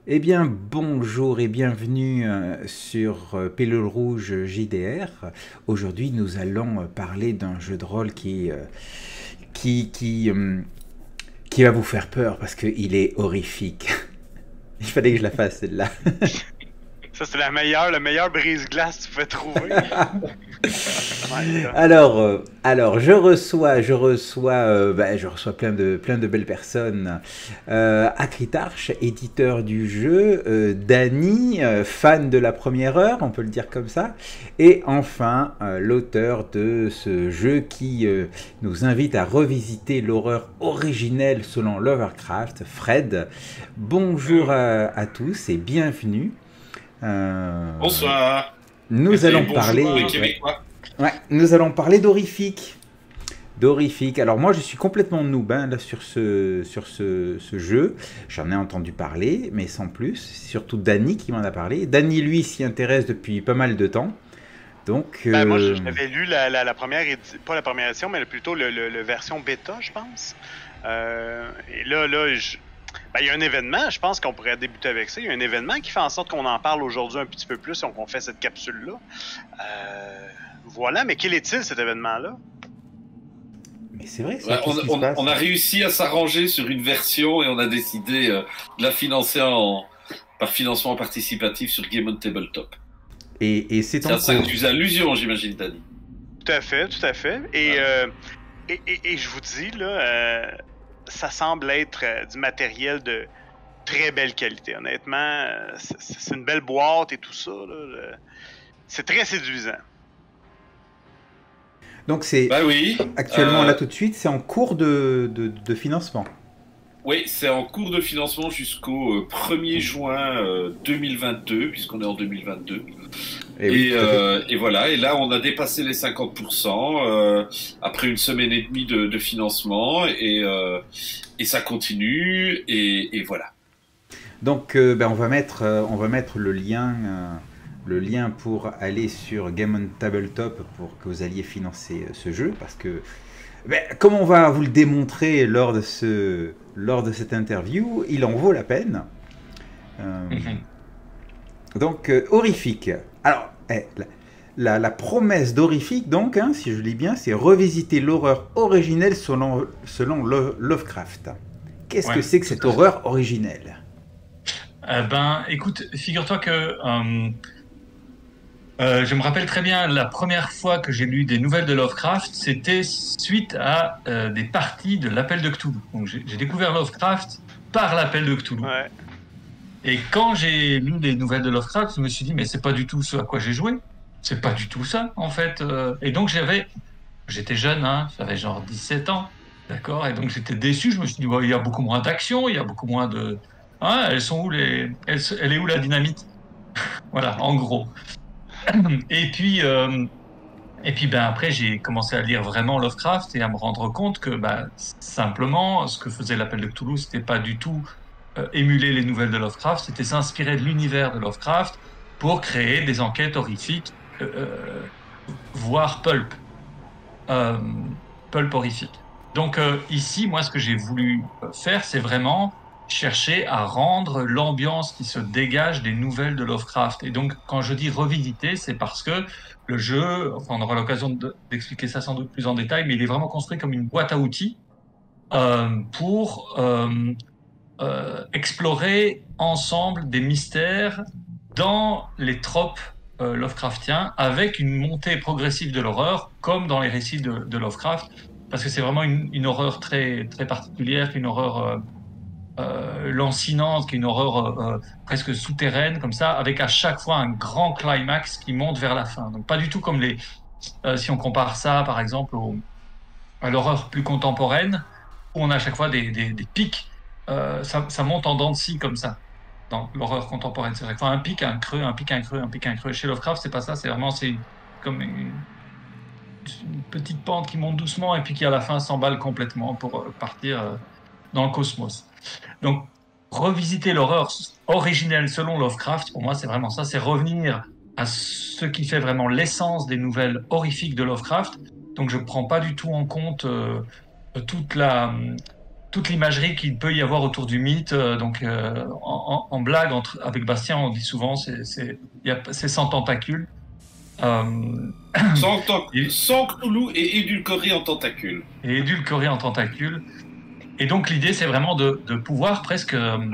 Eh bien, bonjour et bienvenue sur Pilule Rouge JDR. Aujourd'hui, nous allons parler d'un jeu de rôle qui, qui, euh, qui va vous faire peur parce qu'il est horrifique. Il fallait que je la fasse celle-là. Ça, c'est le meilleur brise-glace que tu pouvais trouver. My God. Alors, je reçois plein de belles personnes. Acritarche, éditeur du jeu, Dany, fan de la première heure, on peut le dire comme ça, et enfin l'auteur de ce jeu qui nous invite à revisiter l'horreur originelle selon Lovecraft, Fred. Bonjour à tous et bienvenue. Euh, Bonsoir. nous Et allons bonjour les parler, ouais, Québécois. ouais, nous allons parler d'horrifique. D'horrifique. Alors moi je suis complètement noob hein, là sur ce jeu. J'en ai entendu parler, mais sans plus. C'est surtout Dany qui m'en a parlé. Dany lui s'y intéresse depuis pas mal de temps. Donc Ben, moi, j'avais lu la première pas la première édition, mais plutôt le version bêta, je pense. Et ben, il y a un événement, je pense qu'on pourrait débuter avec ça. Il y a un événement qui fait en sorte qu'on en parle aujourd'hui un petit peu plus, et qu'on fait cette capsule-là. Voilà, mais quel est-il cet événement-là? mais c'est vrai ça, Ouais, qu'est-ce qui se passe? on a réussi à s'arranger sur une version et on a décidé de la financer par financement participatif sur Game on Tabletop. Et c'est en Ça, ça cours. nous allusion, j'imagine, Dani. Tout à fait, tout à fait. Et je vous dis, là, ça semble être du matériel de très belle qualité. Honnêtement, c'est une belle boîte et tout ça. C'est très séduisant. Donc c'est Bah oui. actuellement là tout de suite, c'est en cours de financement. Oui, c'est en cours de financement jusqu'au 1er juin 2022, puisqu'on est en 2022. Et oui, tout à fait. Et voilà, et là on a dépassé les 50% après une semaine et demie de financement, et ça continue, et voilà. Donc, on va mettre le lien pour aller sur Game on Tabletop pour que vous alliez financer ce jeu, parce que, ben, comme on va vous le démontrer lors de cette interview, il en vaut la peine. Euh, donc, horrifique. Alors, la promesse d'horrifique, donc, hein, si je lis bien, c'est revisiter l'horreur originelle selon Lovecraft. Qu'est-ce que Ouais, c'est que tout cette à fait. horreur originelle? Ben, écoute, figure-toi que je me rappelle très bien la première fois que j'ai lu des nouvelles de Lovecraft, c'était suite à des parties de l'Appel de Cthulhu. Donc j'ai découvert Lovecraft par l'Appel de Cthulhu. Ouais. Et quand j'ai lu les nouvelles de Lovecraft, je me suis dit, mais c'est pas du tout ce à quoi j'ai joué. C'est pas du tout ça, en fait. Et donc j'étais jeune, hein, j'avais genre 17 ans, d'accord? Et donc j'étais déçu, je me suis dit, ouais, il y a beaucoup moins d'action, il y a beaucoup moins de... Hein, elles sont où elle est où la dynamite? Voilà, en gros. Et puis, ben après, j'ai commencé à lire vraiment Lovecraft et à me rendre compte que bah, simplement, ce que faisait l'Appel de Cthulhu, c'était pas du tout émuler les nouvelles de Lovecraft, c'était s'inspirer de l'univers de Lovecraft pour créer des enquêtes horrifiques, voire euh, pulp horrifique. Donc ici, moi, ce que j'ai voulu faire, c'est vraiment chercher à rendre l'ambiance qui se dégage des nouvelles de Lovecraft. Et donc, quand je dis revisiter, c'est parce que le jeu, enfin, on aura l'occasion d'expliquer ça sans doute plus en détail, mais il est vraiment construit comme une boîte à outils pour explorer ensemble des mystères dans les tropes Lovecraftiens, avec une montée progressive de l'horreur, comme dans les récits de Lovecraft, parce que c'est vraiment une horreur très, très particulière, une horreur lancinante, qui est une horreur presque souterraine, comme ça, avec à chaque fois un grand climax qui monte vers la fin. Donc pas du tout comme si on compare ça, par exemple, à l'horreur plus contemporaine, où on a à chaque fois des pics, ça monte en dents de scie comme ça dans l'horreur contemporaine. C'est chaque fois un pic, un creux, un pic, un creux, un pic, un creux. Chez Lovecraft, c'est pas ça. C'est vraiment comme une petite pente qui monte doucement et puis qui à la fin s'emballe complètement pour partir dans le cosmos. Donc revisiter l'horreur originelle selon Lovecraft, pour moi, c'est vraiment ça. C'est revenir à ce qui fait vraiment l'essence des nouvelles horrifiques de Lovecraft. Donc je ne prends pas du tout en compte toute toute l'imagerie qu'il peut y avoir autour du mythe. Donc, en blague avec Bastien, on dit souvent c'est sans tentacules. Sans Cthulhu et édulcoré en tentacules. Et édulcoré en tentacules. Et donc l'idée, c'est vraiment de pouvoir presque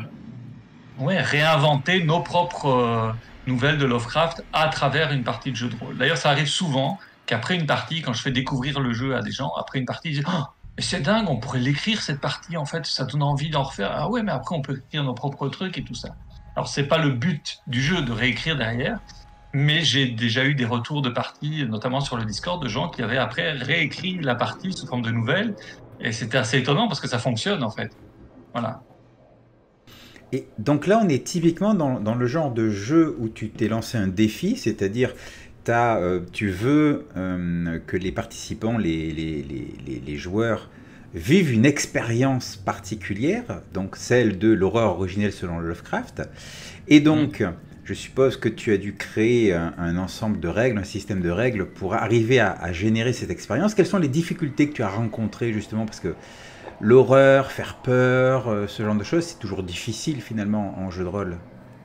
réinventer nos propres nouvelles de Lovecraft à travers une partie de jeu de rôle. D'ailleurs, ça arrive souvent qu'après une partie, quand je fais découvrir le jeu à des gens, après une partie, ils disent mais c'est dingue, on pourrait l'écrire cette partie, en fait, ça donne envie d'en refaire. Ah ouais, mais après on peut écrire nos propres trucs et tout ça. Alors c'est pas le but du jeu de réécrire derrière, mais j'ai déjà eu des retours de parties, notamment sur le Discord, de gens qui avaient après réécrit la partie sous forme de nouvelles, et c'était assez étonnant parce que ça fonctionne en fait. Voilà. Et donc là, on est typiquement dans le genre de jeu où tu t'es lancé un défi, c'est-à-dire tu veux que les participants, les joueurs, vivent une expérience particulière, donc celle de l'horreur originelle selon Lovecraft. Et donc, je suppose que tu as dû créer un ensemble de règles, un système de règles pour arriver à générer cette expérience. Quelles sont les difficultés que tu as rencontrées justement, parce que l'horreur, faire peur, ce genre de choses, c'est toujours difficile finalement en jeu de rôle.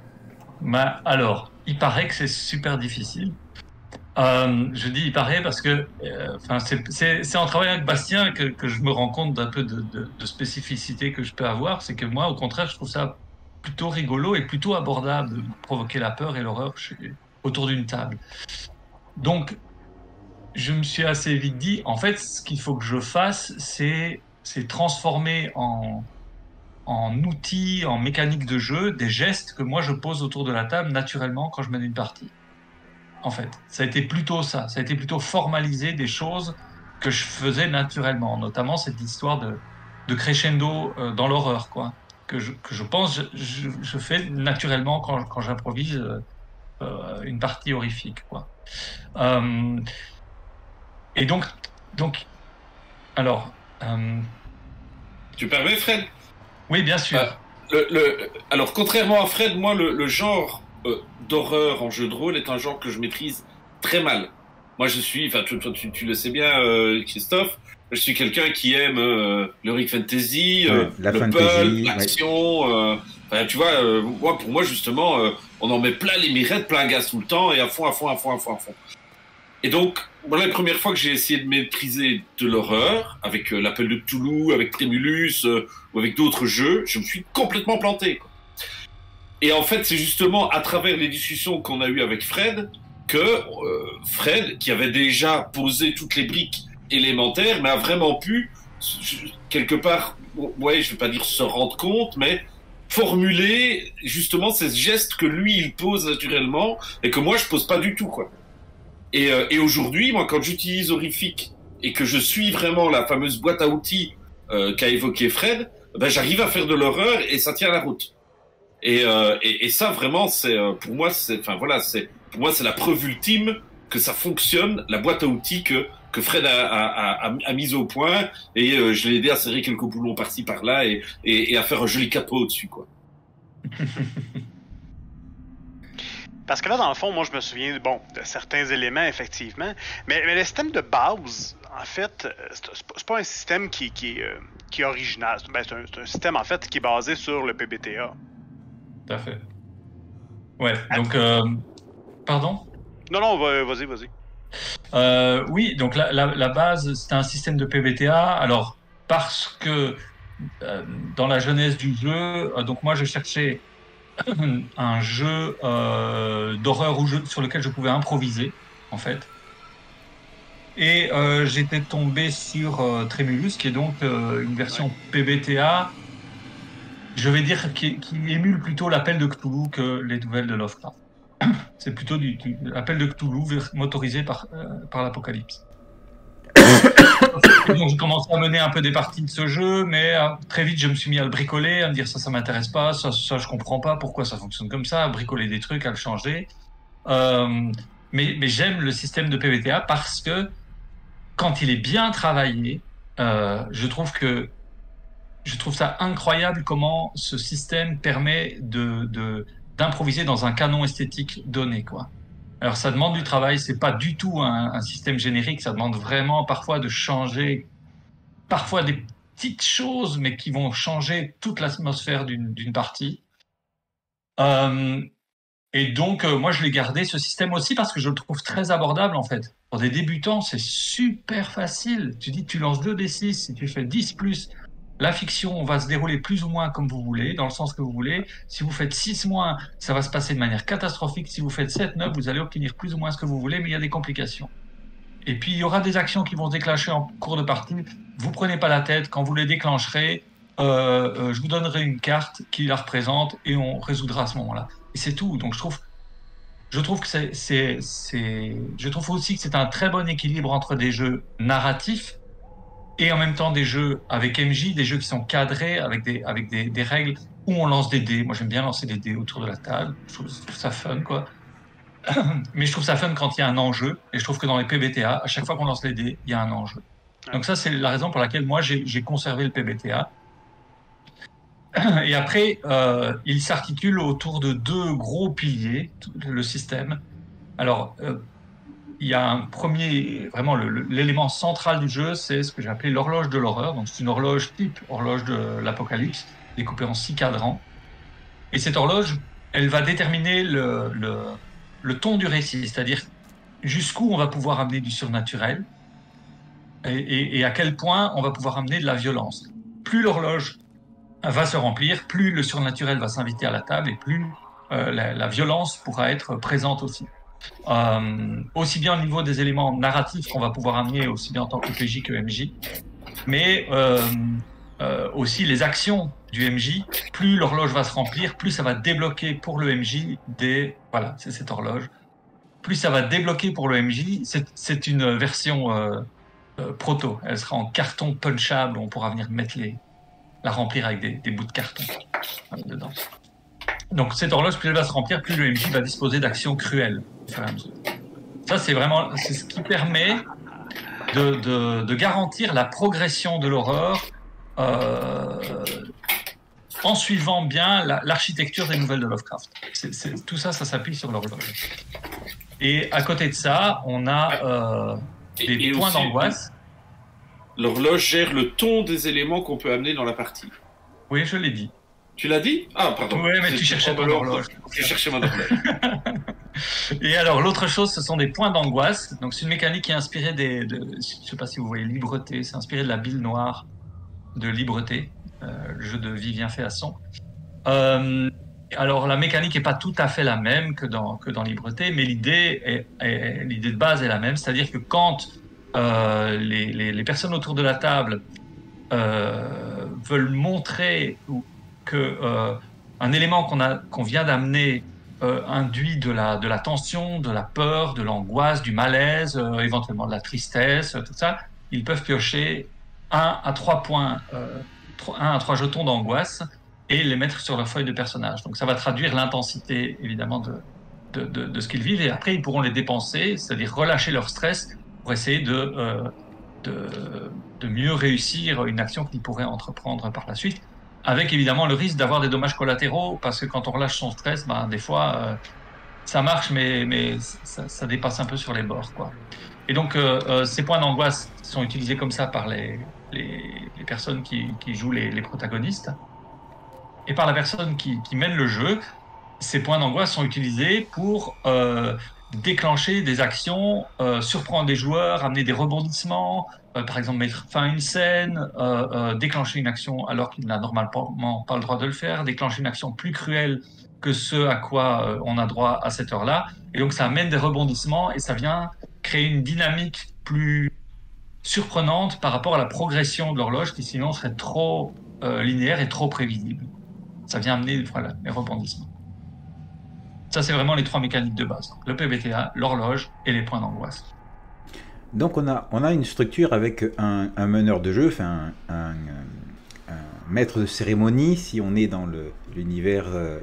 Alors, il paraît que c'est super difficile. Je dis il paraît parce que c'est en travaillant avec Bastien que je me rends compte d'un peu de spécificité que je peux avoir. C'est que moi, au contraire, je trouve ça plutôt rigolo et plutôt abordable de provoquer la peur et l'horreur autour d'une table. Donc, je me suis assez vite dit, en fait, ce qu'il faut que je fasse, c'est transformer en outils, en mécanique de jeu, des gestes que moi je pose autour de la table naturellement quand je mène une partie. En fait, ça a été plutôt ça. Ça a été plutôt formaliser des choses que je faisais naturellement, notamment cette histoire de crescendo dans l'horreur, quoi. Que je pense je fais naturellement quand j'improvise une partie horrifique, quoi. Et donc, alors. Tu permets, Fred? Oui, bien sûr. Alors, contrairement à Fred, moi, le genre d'horreur en jeu de rôle est un genre que je maîtrise très mal. Moi, je suis, enfin, tu le sais bien, Christophe, je suis quelqu'un qui aime l'heroic fantasy, la le fantasy, pulp, l'action. Tu vois, pour moi, justement, on en met plein les mirettes, plein gaz tout le temps et à fond. Et donc, voilà, la première fois que j'ai essayé de maîtriser de l'horreur, avec l'appel de Cthulhu, avec Tremulus, ou avec d'autres jeux, je me suis complètement planté, quoi. Et en fait, c'est justement à travers les discussions qu'on a eues avec Fred, que Fred, qui avait déjà posé toutes les briques élémentaires, mais a vraiment pu, quelque part, ouais, je vais pas dire se rendre compte, mais formuler justement ces gestes que lui, il pose naturellement, et que moi, je pose pas du tout, quoi. Et aujourd'hui, moi, quand j'utilise Horrific et que je suis vraiment la fameuse boîte à outils qu'a évoqué Fred, ben j'arrive à faire de l'horreur et ça tient la route. Et ça, vraiment, c'est pour moi, pour moi, c'est la preuve ultime que ça fonctionne, la boîte à outils que Fred a mise au point. Et je l'ai aidé à serrer quelques boulons par-ci par-là et à faire un joli capot au-dessus, quoi. Parce que là, dans le fond, moi, je me souviens de certains éléments, effectivement. Mais le système de base, en fait, c'est pas un système qui est original. C'est un système, en fait, qui est basé sur le PBTA. Tout à fait. Ouais, donc... Pardon? Non, vas-y. Oui, donc la base, c'était un système de PBTA. Alors, parce que dans la jeunesse du jeu, donc moi, je cherchais un jeu d'horreur sur lequel je pouvais improviser, en fait. Et j'étais tombé sur Tremulus, qui est donc une version PBTA, je vais dire, qui émule plutôt l'appel de Cthulhu que les nouvelles de Lovecraft. C'est plutôt l'appel de Cthulhu motorisé par l'apocalypse. Donc, j'ai commencé à mener un peu des parties de ce jeu, mais très vite, je me suis mis à le bricoler, à me dire ça m'intéresse pas, ça, je comprends pas pourquoi ça fonctionne comme ça, à bricoler des trucs, à le changer. Mais j'aime le système de PBTA parce que quand il est bien travaillé, je trouve ça incroyable comment ce système permet d'improviser dans un canon esthétique donné, quoi. Alors ça demande du travail, c'est pas du tout un système générique, ça demande vraiment parfois de changer, parfois des petites choses, mais qui vont changer toute l'atmosphère d'une partie. Et donc, moi, je l'ai gardé ce système aussi parce que je le trouve très abordable, en fait. Pour des débutants, c'est super facile. Tu dis, tu lances 2d6, si tu fais 10 plus, la fiction va se dérouler plus ou moins comme vous voulez, dans le sens que vous voulez. Si vous faites 6 moins, ça va se passer de manière catastrophique. Si vous faites 7, 9, vous allez obtenir plus ou moins ce que vous voulez, mais il y a des complications. Et puis, il y aura des actions qui vont se déclencher en cours de partie. Vous prenez pas la tête. Quand vous les déclencherez, je vous donnerai une carte qui la représente et on résoudra à ce moment-là. Et c'est tout. Donc, je trouve que je trouve aussi que c'est un très bon équilibre entre des jeux narratifs et en même temps des jeux avec MJ, des jeux qui sont cadrés avec des règles où on lance des dés. Moi, j'aime bien lancer des dés autour de la table. Je trouve ça fun, quoi. Mais je trouve ça fun quand il y a un enjeu. Et je trouve que dans les PBTA, à chaque fois qu'on lance les dés, il y a un enjeu. Donc ça, c'est la raison pour laquelle moi, j'ai conservé le PBTA. Et après, il s'articule autour de 2 gros piliers, le système. Alors, il y a un premier, vraiment l'élément central du jeu, c'est ce que j'ai appelé l'horloge de l'horreur. Donc, c'est une horloge type horloge de l'apocalypse, découpée en 6 cadrans. Et cette horloge, elle va déterminer le ton du récit, c'est-à-dire jusqu'où on va pouvoir amener du surnaturel et à quel point on va pouvoir amener de la violence. Plus l'horloge va se remplir, plus le surnaturel va s'inviter à la table et plus la violence pourra être présente aussi. Aussi bien au niveau des éléments narratifs qu'on va pouvoir amener, aussi bien en tant que PJ que MJ, mais aussi les actions du MJ. Plus l'horloge va se remplir, plus ça va débloquer pour le MJ Voilà, c'est cette horloge. Plus ça va débloquer pour le MJ, c'est une version proto. Elle sera en carton punchable, on pourra venir mettre la remplir avec des bouts de carton dedans. Donc cette horloge, plus elle va se remplir, plus le MJ va disposer d'actions cruelles. Ça, c'est ce qui permet de garantir la progression de l'horreur en suivant bien l'architecture des nouvelles de Lovecraft. Tout ça s'appuie sur l'horloge. Et à côté de ça, on a des points d'angoisse. L'horloge gère le ton des éléments qu'on peut amener dans la partie. Oui, je l'ai dit. Tu l'as dit? Ah, pardon. Oui, mais tu cherchais ton horloge. Je cherchais mon horloge. Et alors, l'autre chose, ce sont des points d'angoisse. Donc, c'est une mécanique qui est inspirée je ne sais pas si vous voyez Libreté, c'est inspiré de la bille noire de Libreté, le jeu de Vivien Féasson. Alors, la mécanique n'est pas tout à fait la même que dans Libreté, mais l'idée de base est la même. C'est-à-dire que quand les personnes autour de la table veulent montrer que un élément qu'on vient d'amener induit de la tension, de la peur, de l'angoisse, du malaise, éventuellement de la tristesse, tout ça, ils peuvent piocher 1 à 3 points, 1 à 3 jetons d'angoisse et les mettre sur leur feuille de personnage. Donc ça va traduire l'intensité, évidemment, de ce qu'ils vivent. Et après, ils pourront les dépenser, c'est-à-dire relâcher leur stress pour essayer de mieux réussir une action qu'ils pourraient entreprendre par la suite. Avec évidemment le risque d'avoir des dommages collatéraux, parce que quand on relâche son stress, des fois, ça marche, mais ça dépasse un peu sur les bords, quoi. Et donc, ces points d'angoisse sont utilisés comme ça par les personnes qui jouent les protagonistes. Et par la personne qui mène le jeu, ces points d'angoisse sont utilisés pour déclencher des actions, surprendre des joueurs, amener des rebondissements, par exemple mettre fin à une scène, déclencher une action alors qu'il n'a normalement pas le droit de le faire, déclencher une action plus cruelle que ce à quoi on a droit à cette heure-là. Et donc ça amène des rebondissements et ça vient créer une dynamique plus surprenante par rapport à la progression de l'horloge qui sinon serait trop linéaire et trop prévisible. Ça vient amener les rebondissements. Ça, c'est vraiment les 3 mécaniques de base. Le PBTA, l'horloge et les points d'angoisse. Donc on a une structure avec un meneur de jeu, enfin un maître de cérémonie, si on est dans l'univers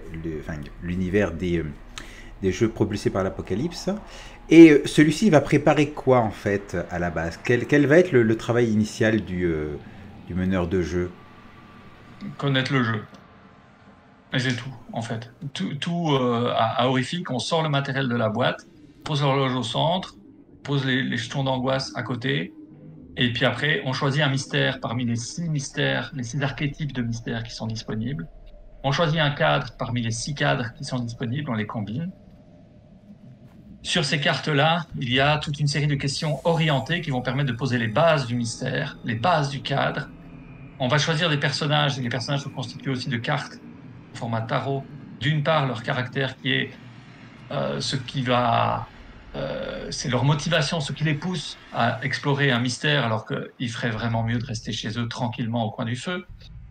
des jeux propulsés par l'Apocalypse. Et celui-ci va préparer quoi en fait à la base? Quel va être le travail initial du meneur de jeu? Connaître le jeu. Et c'est tout, en fait. À Horrific, on sort le matériel de la boîte, pose l'horloge au centre, pose les jetons d'angoisse à côté, Et puis après, on choisit un mystère parmi les 6 mystères, les 6 archétypes de mystères qui sont disponibles. On choisit un cadre parmi les 6 cadres qui sont disponibles, on les combine. Sur ces cartes-là, il y a toute une série de questions orientées qui vont permettre de poser les bases du mystère, les bases du cadre. On va choisir des personnages, et les personnages sont constitués aussi de cartes au format tarot. D'une part, leur caractère qui est ce qui va... c'est leur motivation, ce qui les pousse à explorer un mystère alors qu'il ferait vraiment mieux de rester chez eux tranquillement au coin du feu.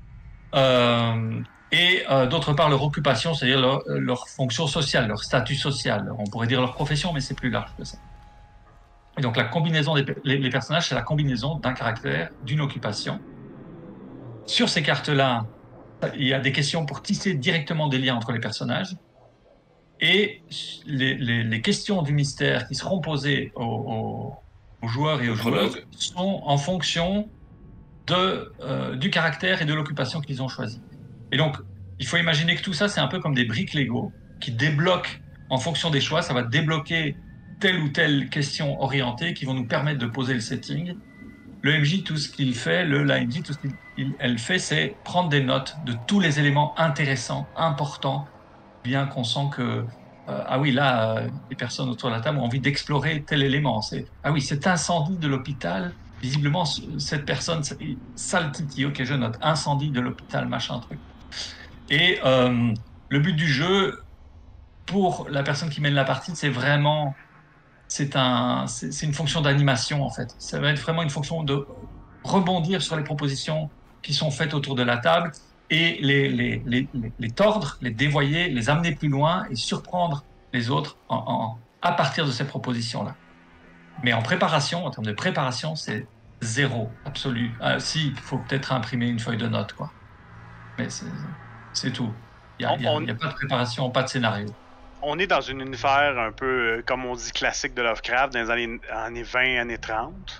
D'autre part, leur occupation, c'est-à-dire leur fonction sociale, leur statut social. On pourrait dire leur profession, mais c'est plus large que ça. Et donc la combinaison les personnages, c'est la combinaison d'un caractère, d'une occupation. Sur ces cartes-là, il y a des questions pour tisser directement des liens entre les personnages. Et les questions du mystère qui seront posées aux joueurs et aux joueuses sont en fonction du caractère et de l'occupation qu'ils ont choisi. Et donc, il faut imaginer que tout ça, c'est un peu comme des briques Lego qui débloquent en fonction des choix. Ça va débloquer telle ou telle question orientée qui vont nous permettre de poser le setting. Le MJ, tout ce qu'il fait, l'AMJ, tout ce qu'elle fait, c'est prendre des notes de tous les éléments intéressants, importants, bien qu'on sent que les personnes autour de la table ont envie d'explorer tel élément. Ah oui, cet incendie de l'hôpital, visiblement, cette personne, ça le titille, ok, je note, incendie de l'hôpital, machin, truc. Et le but du jeu, pour la personne qui mène la partie, c'est vraiment... C'est une fonction d'animation, en fait. Ça va être vraiment une fonction de rebondir sur les propositions qui sont faites autour de la table et les tordre, les dévoyer, les amener plus loin et surprendre les autres à partir de ces propositions-là. Mais en préparation, en termes de préparation, c'est zéro, absolu. Si, il faut peut-être imprimer une feuille de notes, quoi. Mais c'est tout. Il n'y a pas de préparation, pas de scénario. On est dans un univers un peu, comme on dit, classique de Lovecraft, dans les années 20, années 30.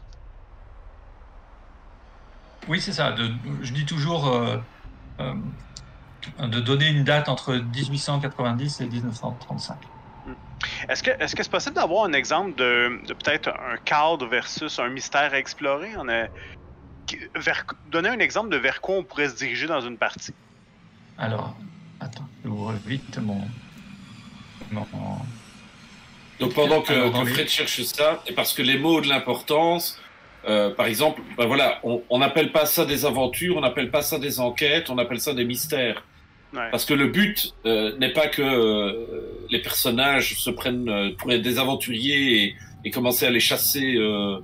Oui, c'est ça. Je dis toujours de donner une date entre 1890 et 1935. Est-ce que c'est possible d'avoir un exemple de peut-être un cadre versus un mystère à explorer? Donner un exemple de vers quoi on pourrait se diriger dans une partie. Alors, attends, j'ouvre vite mon... Donc pendant que Fred cherche ça, et parce que les mots ont de l'importance, par exemple, on n'appelle pas ça des aventures, on n'appelle pas ça des enquêtes, on appelle ça des mystères. Ouais. Parce que le but n'est pas que les personnages se prennent pour être des aventuriers et commencer à les chasser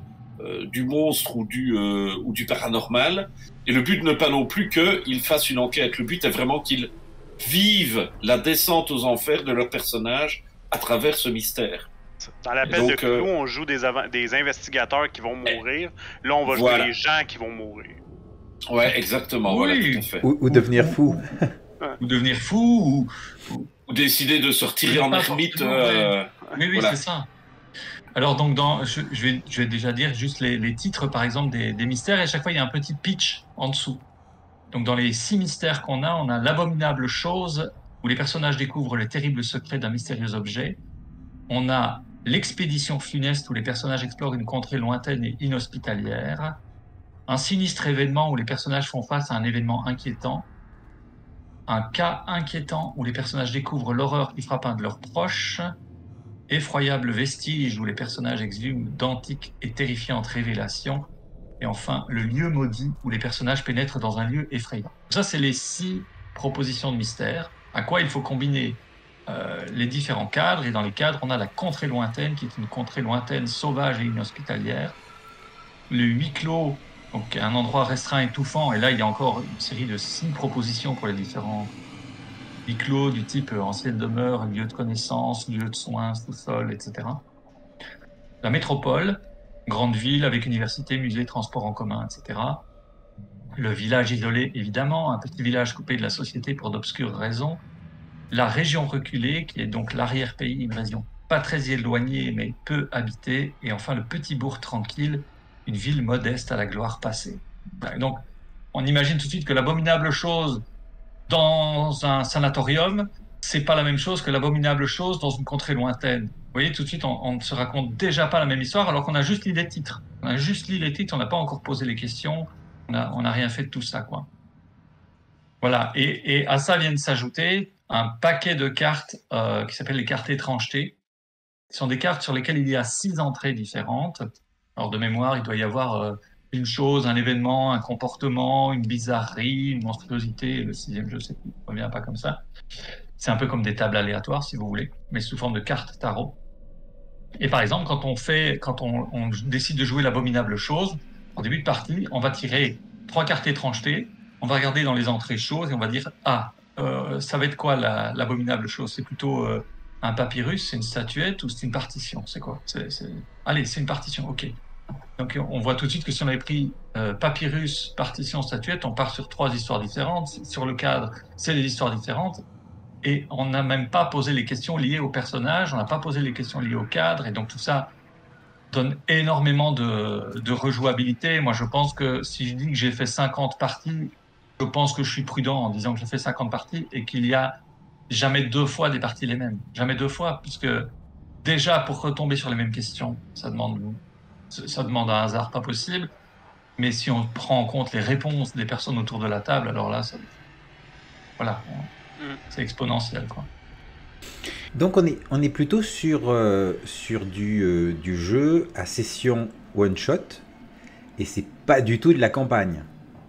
du monstre ou du paranormal. Et le but n'est pas non plus qu'ils fassent une enquête. Le but est vraiment qu'ils vivent la descente aux enfers de leur personnage à travers ce mystère. Dans l'appel de Cthulhu, on joue des investigateurs qui vont mourir. Là, on va jouer des gens qui vont mourir. Ouais, exactement. Oui. Voilà, tout à fait. Ou devenir fou. Ou devenir fou, ou décider de se retirer en ermite. Oui, voilà. C'est ça. Alors, donc, je vais déjà dire juste les titres, par exemple, des mystères, et à chaque fois, il y a un petit pitch en dessous. Donc, dans les 6 mystères qu'on a, on a l'abominable chose, où les personnages découvrent les terribles secrets d'un mystérieux objet. On a l'expédition funeste, où les personnages explorent une contrée lointaine et inhospitalière. Un sinistre événement, où les personnages font face à un événement inquiétant. Un cas inquiétant, où les personnages découvrent l'horreur qui frappe un de leurs proches. Effroyable vestige, où les personnages exhument d'antiques et terrifiantes révélations. Et enfin, le lieu maudit, où les personnages pénètrent dans un lieu effrayant. Ça, c'est les 6 propositions de mystère, à quoi il faut combiner les différents cadres. Et dans les cadres, on a la contrée lointaine, qui est une contrée lointaine, sauvage et inhospitalière. Le huis clos, donc un endroit restreint, étouffant. Et là, il y a encore une série de 6 propositions pour les différents huis clos, du type ancienne demeure, lieu de connaissance, lieu de soins, sous-sol, etc. La métropole, grande ville avec université, musée, transport en commun, etc. Le village isolé, évidemment, un petit village coupé de la société pour d'obscures raisons. La région reculée, qui est donc l'arrière-pays, une région pas très éloignée, mais peu habitée. Et enfin, le petit bourg tranquille, une ville modeste à la gloire passée. Donc, on imagine tout de suite que l'abominable chose dans un sanatorium, c'est pas la même chose que l'abominable chose dans une contrée lointaine. voyez, tout de suite, on ne se raconte déjà pas la même histoire alors qu'on a juste lu les titres. On a juste lu les titres, on n'a pas encore posé les questions, on n'a rien fait de tout ça, quoi. Voilà, et à ça viennent s'ajouter un paquet de cartes qui s'appellent les cartes étrangetés. Ce sont des cartes sur lesquelles il y a 6 entrées différentes. Alors de mémoire, il doit y avoir une chose, un événement, un comportement, une bizarrerie, une monstruosité. Le 6e, je sais plus, il ne revient pas comme ça. C'est un peu comme des tables aléatoires, si vous voulez, mais sous forme de cartes tarot. Et par exemple, quand on décide de jouer l'abominable chose, en début de partie, on va tirer 3 cartes étrangetés, on va regarder dans les entrées choses et on va dire ça va être quoi l'abominable chose? C'est plutôt un papyrus, c'est une statuette ou c'est une partition? C'est quoi? Allez, c'est une partition, ok. Donc on voit tout de suite que si on avait pris papyrus, partition, statuette, on part sur 3 histoires différentes. Sur le cadre, c'est des histoires différentes. Et on n'a même pas posé les questions liées au personnage, on n'a pas posé les questions liées au cadre, et donc tout ça donne énormément de rejouabilité. Moi, je pense que si je dis que j'ai fait 50 parties, je pense que je suis prudent en disant que j'ai fait 50 parties et qu'il y a jamais 2 fois des parties les mêmes. Jamais 2 fois, puisque déjà, pour retomber sur les mêmes questions, ça demande un hasard pas possible. Mais si on prend en compte les réponses des personnes autour de la table, alors là, voilà. C'est exponentiel, quoi. Donc on est plutôt sur du jeu à session one shot et c'est pas du tout de la campagne.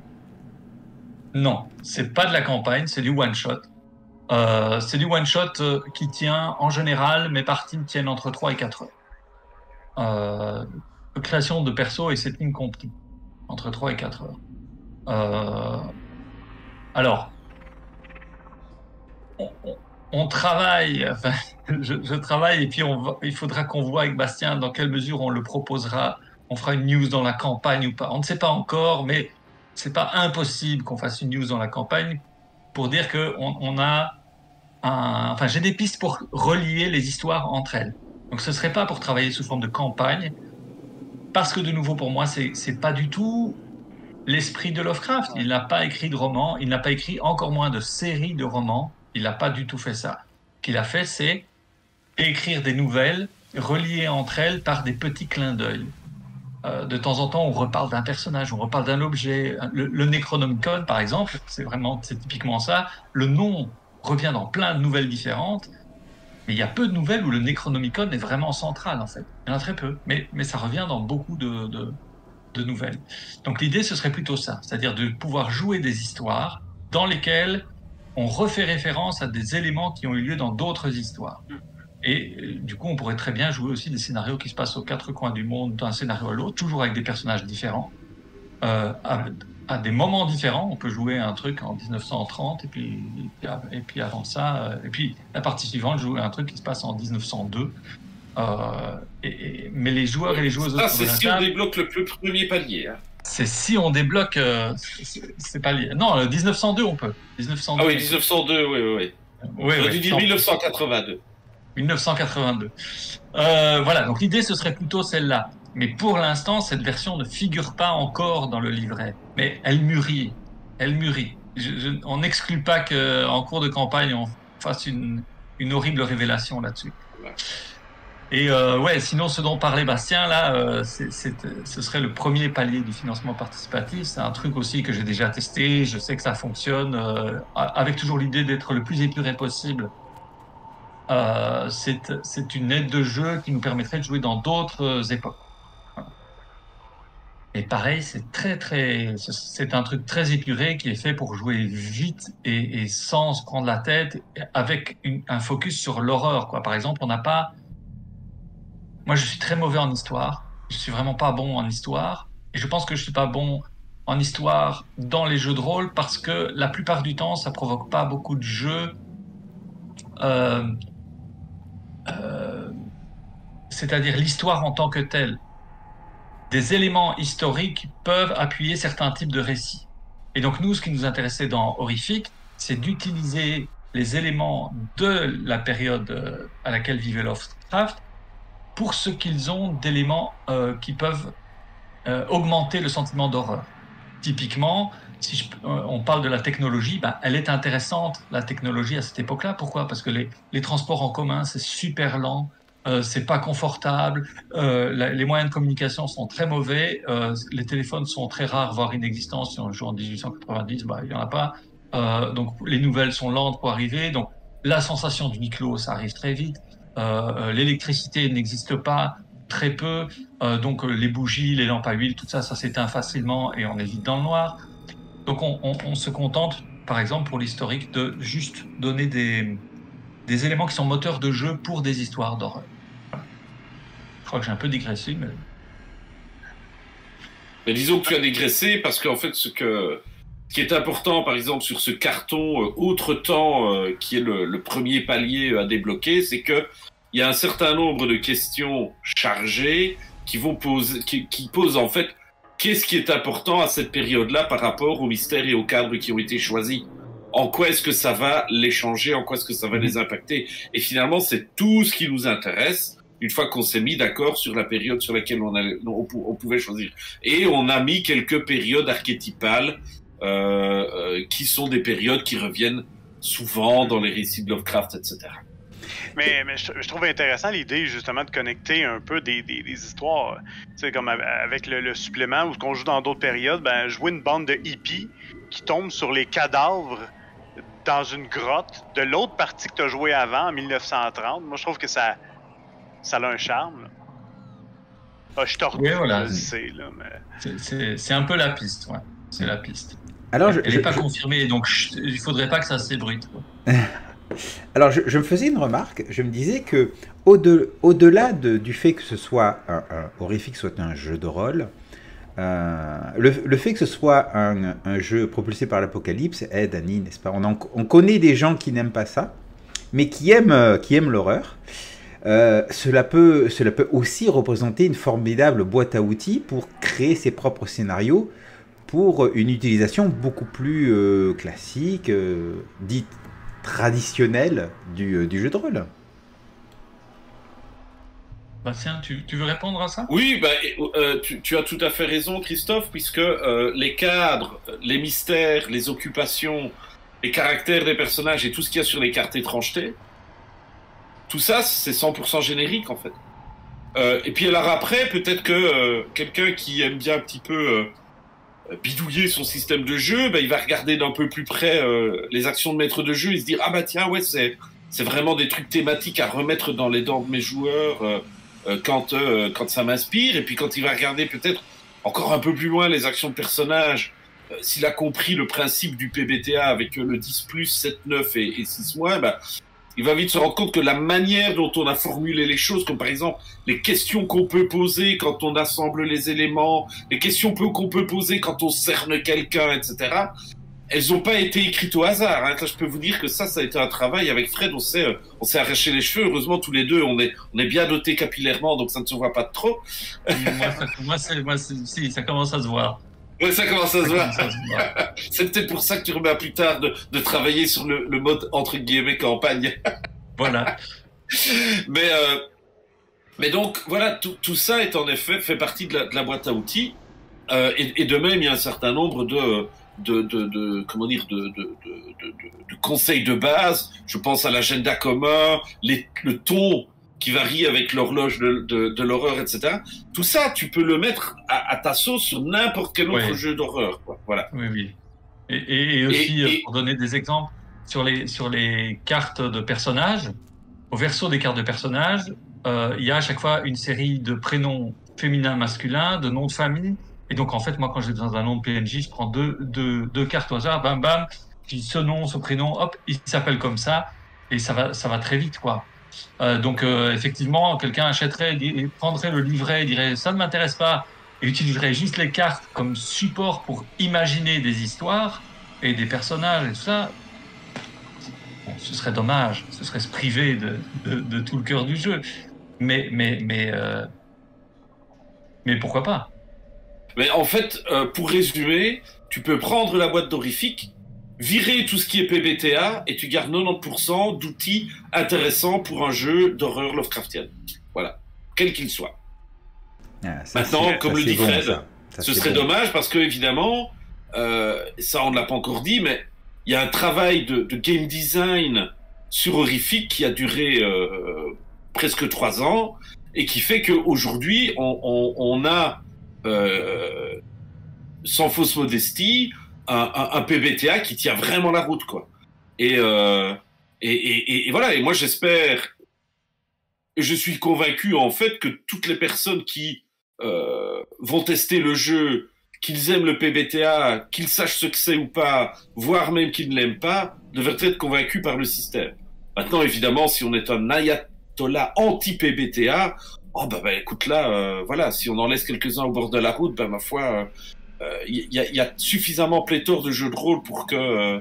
Non, c'est pas de la campagne, c'est du one shot. C'est du one shot qui tient en général, mes parties tiennent entre 3 et 4 heures. Création de perso et setting compris, entre 3 et 4 heures. Alors, on travaille, enfin, je travaille et puis il faudra qu'on voit avec Bastien dans quelle mesure on le proposera. On fera une news dans la campagne ou pas. On ne sait pas encore, mais c'est pas impossible qu'on fasse une news dans la campagne pour dire que on a enfin, j'ai des pistes pour relier les histoires entre elles. Donc ce serait pas pour travailler sous forme de campagne, parce que de nouveau pour moi c'est pas du tout l'esprit de Lovecraft. Il n'a pas écrit de roman, il n'a pas écrit encore moins de série de romans. Il n'a pas du tout fait ça. Ce qu'il a fait, c'est écrire des nouvelles reliées entre elles par des petits clins d'œil. De temps en temps, on reparle d'un personnage, on reparle d'un objet. Le Necronomicon, par exemple, c'est typiquement ça. Le nom revient dans plein de nouvelles différentes, mais il y a peu de nouvelles où le Necronomicon est vraiment central, en fait. Il y en a très peu, mais ça revient dans beaucoup de nouvelles. Donc l'idée, ce serait plutôt ça, c'est-à-dire de pouvoir jouer des histoires dans lesquelles on refait référence à des éléments qui ont eu lieu dans d'autres histoires. Et du coup, on pourrait très bien jouer aussi des scénarios qui se passent aux 4 coins du monde, d'un scénario à l'autre, toujours avec des personnages différents, à des moments différents. On peut jouer un truc en 1930, et puis avant ça, et puis la partie suivante, jouer un truc qui se passe en 1902. Mais les joueurs et les joueuses autour de la table... c'est si on débloque le premier palier. Hein. C'est si on débloque... c'est pas lié. Non, le 1902, on peut. 1902. Ah oui, 1902, oui. J'aurais dû dire 1982. 1982. Voilà, donc l'idée, ce serait plutôt celle-là. Mais pour l'instant, cette version ne figure pas encore dans le livret. Mais elle mûrit. On n'exclut pas qu'en cours de campagne, on fasse une horrible révélation là-dessus. Voilà. Et sinon, ce dont parlait Bastien, là, ce serait le premier palier du financement participatif. C'est un truc aussi que j'ai déjà testé. Je sais que ça fonctionne, avec toujours l'idée d'être le plus épuré possible. C'est une aide de jeu qui nous permettrait de jouer dans d'autres époques. Et pareil, c'est un truc très épuré qui est fait pour jouer vite et sans se prendre la tête, avec un focus sur l'horreur, quoi. Par exemple, on n'a pas... Moi, je suis très mauvais en histoire. Je suis vraiment pas bon en histoire. Et je pense que je suis pas bon en histoire dans les jeux de rôle parce que la plupart du temps, ça provoque pas beaucoup de jeux. C'est-à-dire l'histoire en tant que telle. Des éléments historiques peuvent appuyer certains types de récits. Et donc nous, ce qui nous intéressait dans Horrifique, c'est d'utiliser les éléments de la période à laquelle vivait Lovecraft pour ce qu'ils ont d'éléments qui peuvent augmenter le sentiment d'horreur. Typiquement, si on parle de la technologie, elle est intéressante, la technologie à cette époque-là. Pourquoi ? Parce que les transports en commun, c'est super lent. c'est pas confortable, les moyens de communication sont très mauvais, les téléphones sont très rares, voire inexistants. Si on joue en 1890, bah, il y en a pas. Donc les nouvelles sont lentes pour arriver. Donc la sensation de huis clos, ça arrive très vite. L'électricité n'existe pas, très peu. Donc les bougies, les lampes à huile, tout ça, ça s'éteint facilement et on est vite dans le noir. Donc on se contente, par exemple, pour l'historique, de juste donner des éléments qui sont moteurs de jeu pour des histoires d'horreur. Voilà. Je crois que j'ai un peu digressé, mais... Mais disons que tu as dégraissé parce qu'en fait, ce qui est important, par exemple, sur ce carton autre temps, qui est le premier palier à débloquer, c'est que il y a un certain nombre de questions chargées qui posent en fait qu'est-ce qui est important à cette période-là par rapport aux mystères et aux cadres qui ont été choisis. En quoi est-ce que ça va les changer, en quoi est-ce que ça va les impacter. Et finalement, c'est tout ce qui nous intéresse une fois qu'on s'est mis d'accord sur la période sur laquelle on pouvait choisir. Et on a mis quelques périodes archétypales qui sont des périodes qui reviennent souvent dans les récits de Lovecraft, etc. Mais je trouve intéressant l'idée justement de connecter un peu des histoires, tu sais, comme avec le supplément où qu'on joue dans d'autres périodes, ben jouer une bande de hippies qui tombent sur les cadavres dans une grotte de l'autre partie que tu as joué avant, en 1930. Moi, je trouve que ça a un charme. Là. Ah, je tordu, oui, voilà. je le sais, là, mais... C'est un peu la piste, ouais. C'est la piste. Alors, elle n'est pas confirmée, donc il faudrait pas que ça s'ébruite. Alors, je me faisais une remarque. Je me disais que au-delà du fait que ce soit horrifique, soit un jeu de rôle, le fait que ce soit un jeu propulsé par l'apocalypse aide Annie, n'est-ce pas? On connaît des gens qui n'aiment pas ça, mais qui aiment l'horreur. Cela peut aussi représenter une formidable boîte à outils pour créer ses propres scénarios pour une utilisation beaucoup plus classique, dite traditionnelle du jeu de rôle. Bastien, tu veux répondre à ça? Oui, tu as tout à fait raison, Christophe, puisque les cadres, les mystères, les occupations, les caractères des personnages et tout ce qu'il y a sur les cartes étrangetés, tout ça, c'est 100% générique, en fait. Et puis alors après, peut-être que quelqu'un qui aime bien un petit peu bidouiller son système de jeu, il va regarder d'un peu plus près les actions de maître de jeu et se dire « Ah bah tiens, ouais, c'est vraiment des trucs thématiques à remettre dans les dents de mes joueurs quand ça m'inspire. » Et puis quand il va regarder peut-être encore un peu plus loin les actions de personnages, s'il a compris le principe du PBTA avec le 10+, 7, 9 et 6 mois, il va vite se rendre compte que la manière dont on a formulé les choses, comme par exemple les questions qu'on peut poser quand on assemble les éléments, les questions qu'on peut poser quand on cerne quelqu'un, etc., elles n'ont pas été écrites au hasard. Hein. Là, je peux vous dire que ça a été un travail avec Fred. On s'est arraché les cheveux. Heureusement, tous les deux, on est bien dotés capillairement, donc ça ne se voit pas de trop. moi, si, ça commence à se voir. Oui, ça commence à se voir. C'est peut-être pour ça que tu remets plus tard de travailler sur le mode entre guillemets campagne. Voilà. Mais donc voilà, tout ça est en effet fait partie de la boîte à outils. Et de même, il y a un certain nombre de conseils de base. Je pense à l'agenda commun, le ton qui varie avec l'horloge de l'horreur, etc. Tout ça, tu peux le mettre à ta sauce sur n'importe quel autre jeu d'horreur, quoi. Voilà. Oui. Et aussi, pour donner des exemples, sur les cartes de personnages, au verso des cartes de personnages, il y a à chaque fois une série de prénoms féminins, masculins, de noms de famille. Et donc, en fait, moi, quand j'ai besoin d'un nom de PNJ, je prends deux cartes au hasard, bam, bam, puis ce nom, ce prénom, hop, il s'appelle comme ça, et ça va très vite, quoi. Donc effectivement, quelqu'un achèterait, prendrait le livret, dirait ça ne m'intéresse pas, et utiliserait juste les cartes comme support pour imaginer des histoires et des personnages et tout ça. Bon, ce serait dommage, ce serait se priver de tout le cœur du jeu. Mais pourquoi pas? Mais en fait, pour résumer, tu peux prendre la boîte d'horrifique, virer tout ce qui est PBTA et tu gardes 90% d'outils intéressants pour un jeu d'horreur Lovecraftienne. Voilà, quel qu'il soit. Maintenant, comme le dit Fred, ce serait dommage parce que évidemment, ça on ne l'a pas encore dit, mais il y a un travail de game design sur horrifique qui a duré presque 3 ans, et qui fait qu'aujourd'hui, on a, sans fausse modestie, un PBTA qui tient vraiment la route, quoi. Et voilà, et moi j'espère, et je suis convaincu en fait que toutes les personnes qui vont tester le jeu, qu'ils aiment le PBTA, qu'ils sachent ce que c'est ou pas, voire même qu'ils ne l'aiment pas, devraient être convaincus par le système. Maintenant, évidemment, si on est un ayatollah anti-PBTA, oh bah écoute là, voilà, si on en laisse quelques-uns au bord de la route, ma foi, y a suffisamment pléthore de jeux de rôle pour que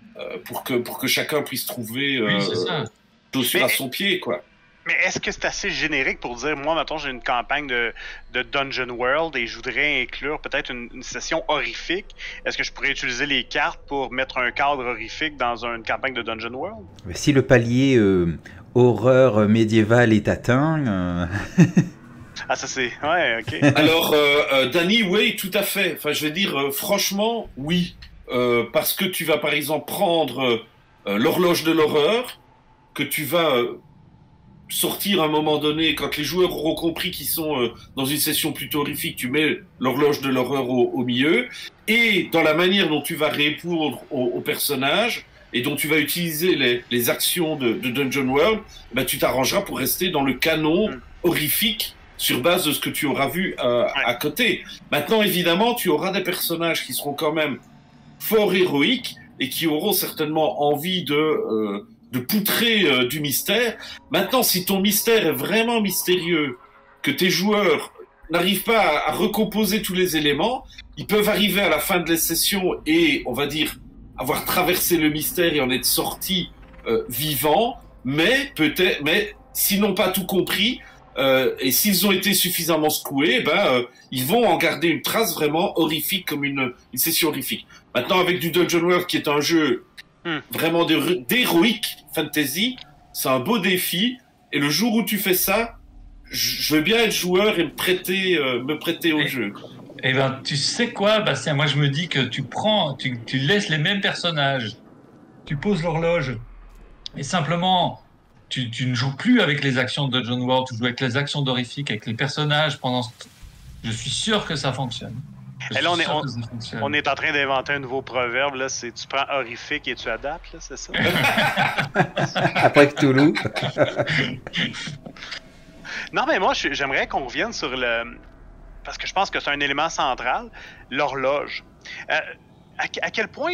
chacun puisse trouver chaussure à son pied, quoi. Mais est-ce que c'est assez générique pour dire, moi, mettons, j'ai une campagne de Dungeon World et je voudrais inclure peut-être une session horrifique. Est-ce que je pourrais utiliser les cartes pour mettre un cadre horrifique dans une campagne de Dungeon World? Si le palier horreur médiévale est atteint... Ah, ça c'est... Ouais, ok. Alors, Danny, oui, tout à fait. Enfin, je vais dire, franchement, oui. Parce que tu vas, par exemple, prendre l'horloge de l'horreur, que tu vas... sortir à un moment donné, quand les joueurs auront compris qu'ils sont dans une session plutôt horrifique, tu mets l'horloge de l'horreur au milieu, et dans la manière dont tu vas répondre aux personnages, et dont tu vas utiliser les actions de Dungeon World, bah, tu t'arrangeras pour rester dans le canon horrifique, sur base de ce que tu auras vu à côté. Maintenant, évidemment, tu auras des personnages qui seront quand même fort héroïques, et qui auront certainement envie de poutrer du mystère. Maintenant, si ton mystère est vraiment mystérieux, que tes joueurs n'arrivent pas à recomposer tous les éléments, ils peuvent arriver à la fin de la session et, on va dire, avoir traversé le mystère et en être sortis vivants, mais s'ils n'ont pas tout compris, et s'ils ont été suffisamment secoués, ils vont en garder une trace vraiment horrifique, comme une session horrifique. Maintenant, avec du Dungeon World, qui est un jeu vraiment d'héroïque fantasy, c'est un beau défi, et le jour où tu fais ça, je veux bien être joueur et me prêter au jeu. Eh ben, tu sais quoi, Bastien, moi je me dis que tu laisses les mêmes personnages, tu poses l'horloge, et simplement, tu ne joues plus avec les actions de Dungeon World, tu joues avec les actions d'horrifique, avec les personnages je suis sûr que ça fonctionne. Et là, on est en train d'inventer un nouveau proverbe, là, c'est tu prends horrifique et tu adaptes, là, c'est ça? Après Cthulhu. Non, mais moi, j'aimerais qu'on revienne sur parce que je pense que c'est un élément central, l'horloge. À quel point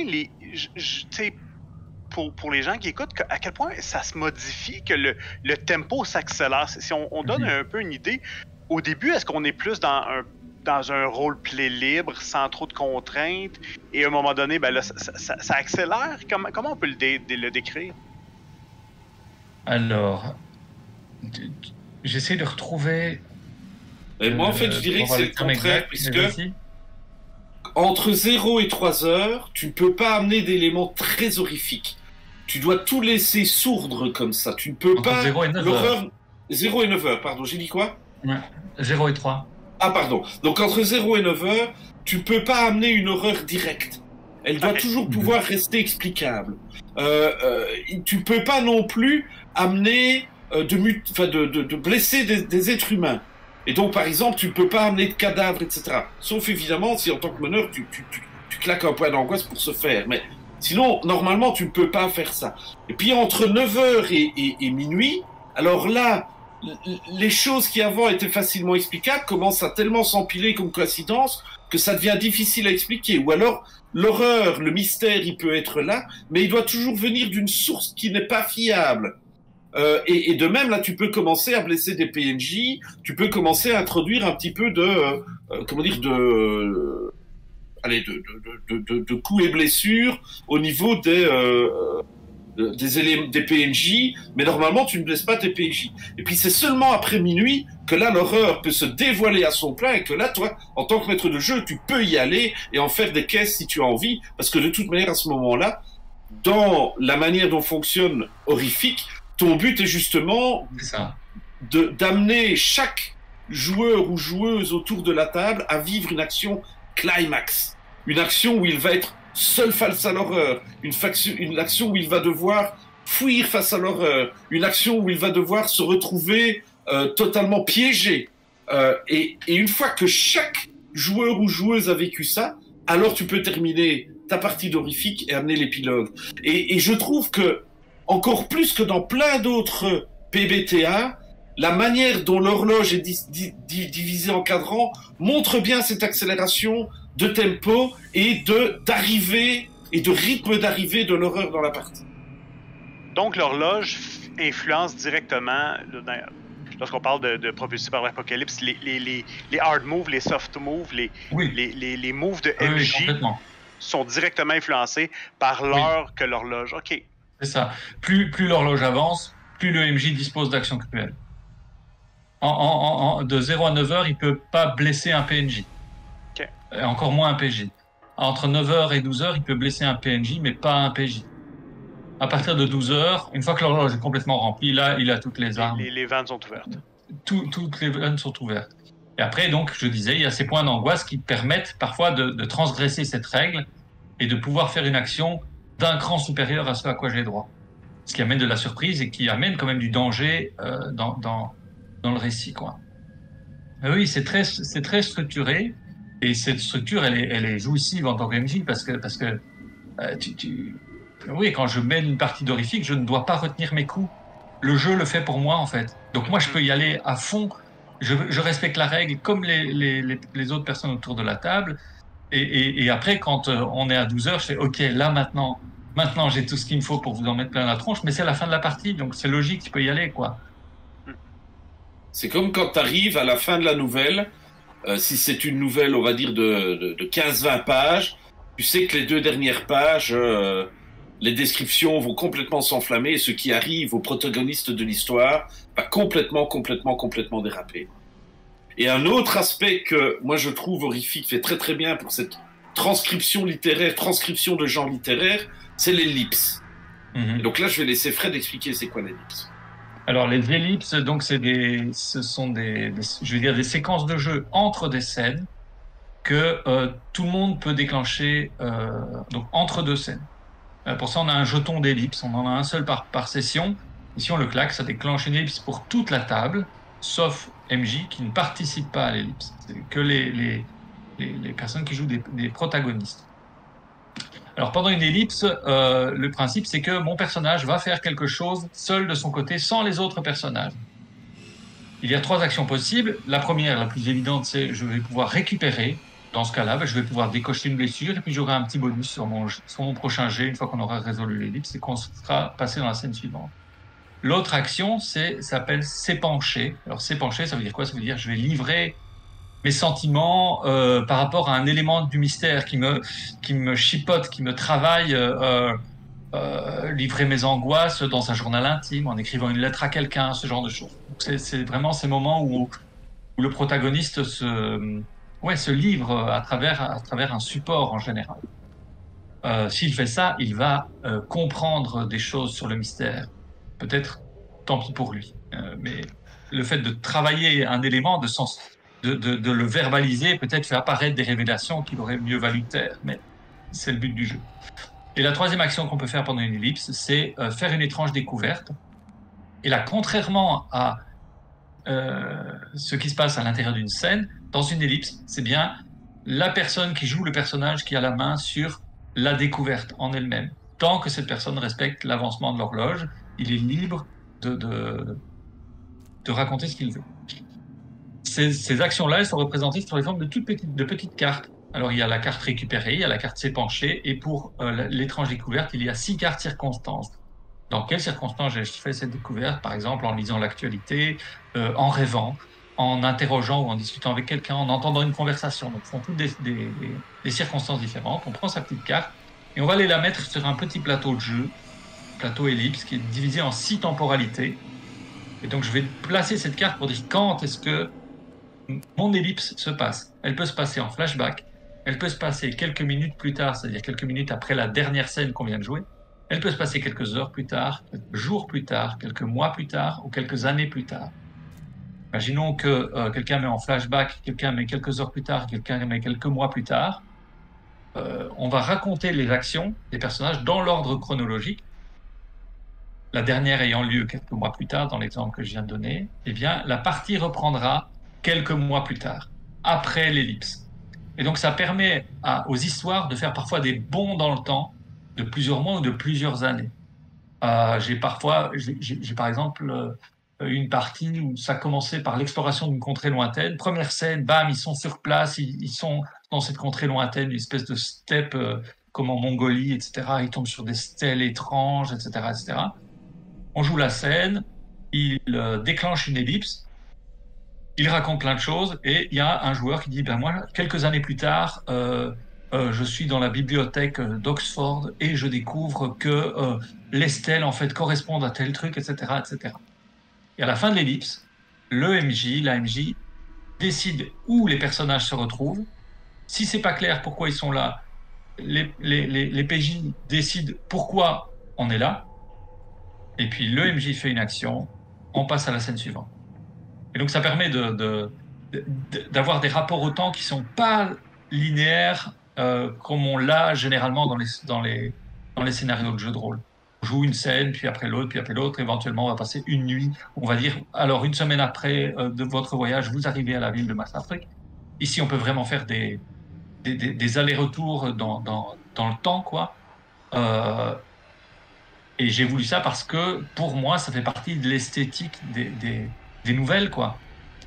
pour les gens qui écoutent, à quel point ça se modifie, que le tempo s'accélère. Si on donne un peu une idée, au début, est-ce qu'on est plus dans un roleplay libre, sans trop de contraintes, et à un moment donné, là, ça accélère? Comment on peut le décrire? Alors, j'essaie de retrouver... Et moi, en fait, je dirais que c'est le contraire, puisque entre 0 et 3 heures, tu ne peux pas amener d'éléments très horrifiques. Tu dois tout laisser sourdre comme ça. Tu ne peux pas... 0 et 9 heures. 0 et 9 heures, pardon. J'ai dit quoi? Ouais. 0 et 3. Ah, pardon. Donc, entre 0 et 9 heures, tu ne peux pas amener une horreur directe. Elle doit toujours pouvoir rester explicable. Tu ne peux pas non plus amener de blesser des êtres humains. Et donc, par exemple, tu ne peux pas amener de cadavres, etc. Sauf, évidemment, si en tant que meneur, tu claques un point d'angoisse pour se faire. Mais sinon, normalement, tu ne peux pas faire ça. Et puis, entre 9h et minuit, alors là, les choses qui avant étaient facilement explicables commencent à tellement s'empiler comme coïncidence que ça devient difficile à expliquer. Ou alors, l'horreur, le mystère, il peut être là, mais il doit toujours venir d'une source qui n'est pas fiable. Et de même, là, tu peux commencer à blesser des PNJ, tu peux commencer à introduire un petit peu de coups et blessures au niveau des PNJ, mais normalement, tu ne blesses pas tes PNJ. Et puis, c'est seulement après minuit que là, l'horreur peut se dévoiler à son plein et que là, toi, en tant que maître de jeu, tu peux y aller et en faire des caisses si tu as envie, parce que de toute manière, à ce moment-là, dans la manière dont fonctionne Horrifique, ton but est justement d'amener chaque joueur ou joueuse autour de la table à vivre une action climax. Une action où il va être seul face à l'horreur. Une action où il va devoir fuir face à l'horreur, une action où il va devoir se retrouver totalement piégé. Et une fois que chaque joueur ou joueuse a vécu ça, alors tu peux terminer ta partie d'horrifique et amener l'épilogue. Et je trouve que, encore plus que dans plein d'autres PBTA, la manière dont l'horloge est divisée en cadrans montre bien cette accélération de tempo et d'arrivée et de rythme d'arrivée de l'horreur dans la partie. Donc l'horloge influence directement, lorsqu'on parle de propulsé par l'apocalypse, les hard moves, les soft moves, les moves de MJ sont directement influencés par l'heure que l'horloge. OK. C'est ça. Plus l'horloge avance, plus le MJ dispose d'actions cruelles. De 0 à 9 heures, il ne peut pas blesser un PNJ. Okay. Et encore moins un PJ. Entre 9 heures et 12 heures, il peut blesser un PNJ, mais pas un PJ. À partir de 12 heures, une fois que l'horloge est complètement remplie, là, il a toutes les armes. Les vannes sont ouvertes. Toutes les vannes sont ouvertes. Et après, donc, je disais, il y a ces points d'angoisse qui permettent parfois de transgresser cette règle et de pouvoir faire une action d'un cran supérieur à ce à quoi j'ai droit. Ce qui amène de la surprise et qui amène quand même du danger dans le récit, quoi. Mais oui, c'est très structuré, et cette structure, elle est jouissive en tant que MJ parce que oui, quand je mène une partie d'horrifique, je ne dois pas retenir mes coups. Le jeu le fait pour moi, en fait. Donc moi, je peux y aller à fond. Je respecte la règle comme les autres personnes autour de la table. Et après, quand on est à 12 heures, je fais OK, là maintenant, j'ai tout ce qu'il me faut pour vous en mettre plein la tronche, mais c'est la fin de la partie, donc c'est logique, tu peux y aller, quoi. C'est comme quand tu arrives à la fin de la nouvelle, si c'est une nouvelle, on va dire, de 15-20 pages, tu sais que les 2 dernières pages, les descriptions vont complètement s'enflammer, et ce qui arrive au protagoniste de l'histoire va complètement déraper. Et un autre aspect que moi je trouve Horrifique fait très très bien pour cette transcription de genre littéraire, c'est l'ellipse. Et donc là, je vais laisser Fred expliquer c'est quoi l'ellipse. Alors les ellipses, donc ce sont des séquences de jeu entre des scènes que tout le monde peut déclencher donc entre 2 scènes. Pour ça, on a un jeton d'ellipse, on en a un seul par session. Et si on le claque, ça déclenche une ellipse pour toute la table, sauf MJ qui ne participe pas à l'ellipse. C'est que les personnes qui jouent des protagonistes. Alors pendant une ellipse, le principe c'est que mon personnage va faire quelque chose seul de son côté, sans les autres personnages. Il y a 3 actions possibles. La première, la plus évidente, c'est je vais pouvoir récupérer. Dans ce cas-là, je vais pouvoir décocher une blessure et puis j'aurai un petit bonus sur mon prochain jet une fois qu'on aura résolu l'ellipse et qu'on sera passé dans la scène suivante. L'autre action, s'appelle s'épancher. Alors s'épancher, ça veut dire quoi? Ça veut dire je vais livrer mes sentiments par rapport à un élément du mystère qui me chipote, qui me travaille, livrer mes angoisses dans un journal intime, en écrivant une lettre à quelqu'un, ce genre de choses. C'est vraiment ces moments où le protagoniste se livre à travers un support en général. S'il fait ça, il va comprendre des choses sur le mystère. Peut-être, tant pis pour lui. Mais le fait de travailler un élément, de le verbaliser, peut-être fait apparaître des révélations qu'il aurait mieux valu taire. Mais c'est le but du jeu. Et la 3e action qu'on peut faire pendant une ellipse, c'est faire une étrange découverte. Et là, contrairement à ce qui se passe à l'intérieur d'une scène, dans une ellipse, c'est bien la personne qui joue le personnage qui a la main sur la découverte en elle-même. Tant que cette personne respecte l'avancement de l'horloge, il est libre de raconter ce qu'il veut. Ces actions-là, elles sont représentées sous les formes de petites cartes. Alors, il y a la carte récupérée, il y a la carte s'épancher, et pour l'étrange découverte, il y a 6 cartes circonstances. Dans quelles circonstances j'ai fait cette découverte? Par exemple, en lisant l'actualité, en rêvant, en interrogeant ou en discutant avec quelqu'un, en entendant une conversation. Donc, ce sont toutes des circonstances différentes. On prend sa petite carte et on va aller la mettre sur un petit plateau de jeu, plateau ellipse, qui est divisé en 6 temporalités. Et donc, je vais placer cette carte pour dire quand est-ce que mon ellipse se passe. Elle peut se passer en flashback, elle peut se passer quelques minutes plus tard, c'est-à-dire quelques minutes après la dernière scène qu'on vient de jouer. Elle peut se passer quelques heures plus tard, quelques jours plus tard, quelques mois plus tard ou quelques années plus tard. Imaginons que quelqu'un met en flashback, quelqu'un met quelques heures plus tard, quelqu'un met quelques mois plus tard. On va raconter les actions des personnages dans l'ordre chronologique. la dernière ayant lieu quelques mois plus tard, dans l'exemple que je viens de donner, eh bien, la partie reprendra quelques mois plus tard, après l'ellipse. Et donc, ça permet aux histoires de faire parfois des bonds dans le temps de plusieurs mois ou de plusieurs années. J'ai par exemple une partie où ça commençait par l'exploration d'une contrée lointaine. Première scène, bam, ils sont sur place, ils sont dans cette contrée lointaine, une espèce de steppe comme en Mongolie, etc. Ils tombent sur des stèles étranges, etc., etc. On joue la scène, il déclenche une ellipse, il raconte plein de choses, et il y a un joueur qui dit, ben moi, quelques années plus tard, je suis dans la bibliothèque d'Oxford et je découvre que les stèles en fait correspondent à tel truc, etc., etc. Et à la fin de l'ellipse, le MJ, la MJ, décide où les personnages se retrouvent. Si c'est pas clair pourquoi ils sont là, les PJ décident pourquoi on est là. Et puis le MJ fait une action, on passe à la scène suivante. Et donc ça permet d'avoir des rapports au temps qui sont pas linéaires comme on l'a généralement dans les scénarios de jeux de rôle. On joue une scène, puis après l'autre, éventuellement on va passer une nuit, on va dire, alors une semaine après de votre voyage, vous arrivez à la ville de Massafrique. Ici on peut vraiment faire des allers-retours dans le temps, quoi. Et j'ai voulu ça parce que, pour moi, ça fait partie de l'esthétique des nouvelles, quoi.